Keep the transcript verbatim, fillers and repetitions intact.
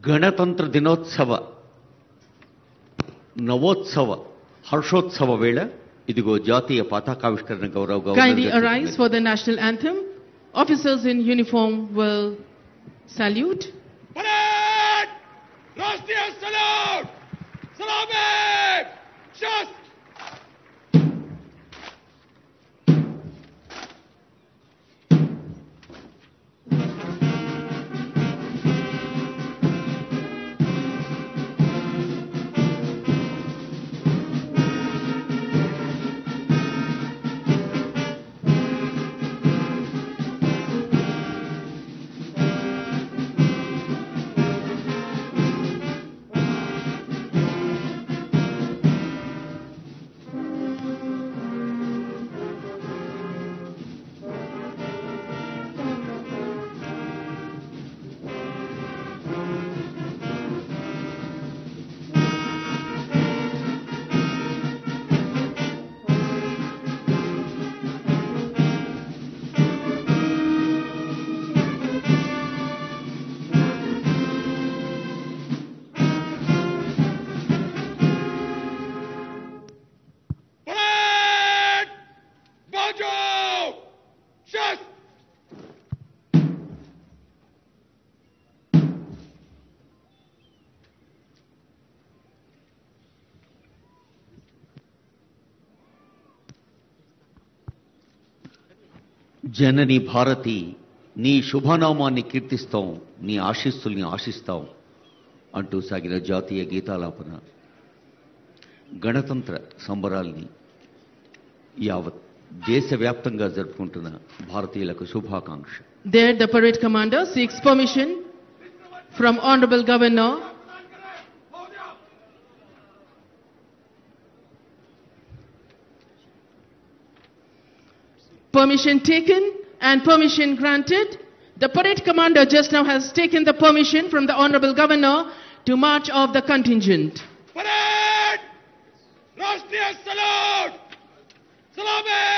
గణతంత్ర దినోత్సవ నవోత్సవ హర్షోత్సవ వేళ ఇదిగో జాతీయ పతాకావిష్కరణ గౌరవ governor Kindly arise for the national anthem. Officers in uniform will salute. Parade! Rashtriya salute! Salame! Shast! జనని భారతి నీ శుభనామాన్ని కీర్తిస్తాం, నీ ఆశీస్సుల్ని ఆశిస్తాం అంటూ సాగిన జాతీయ గీతాలాపన గణతంత్ర సంబరాల్ని యావత్ దేశవ్యాప్తంగా జరుపుకుంటున్న భారతీయులకు శుభాకాంక్ష. There the parade commander seeks permission from Honorable Governor Permission taken and permission granted. The parade commander just now has taken the permission from the Honorable Governor to march off the contingent. Parade! Rashtriya salute! Salame!